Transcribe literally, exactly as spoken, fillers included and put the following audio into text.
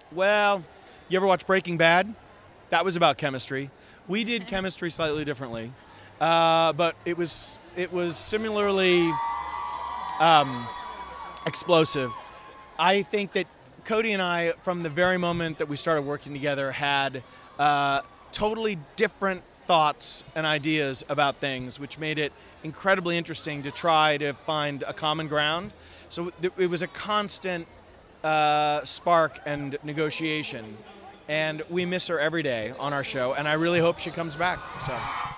Well, you ever watch Breaking Bad? That was about chemistry. We did chemistry slightly differently, uh, but it was it was similarly um, explosive. I think that Cody and I, from the very moment that we started working together, had uh, totally different thoughts and ideas about things, which made it incredibly interesting to try to find a common ground. So it was a constant uh, spark and negotiation, and we miss her every day on our show, and I really hope she comes back. So.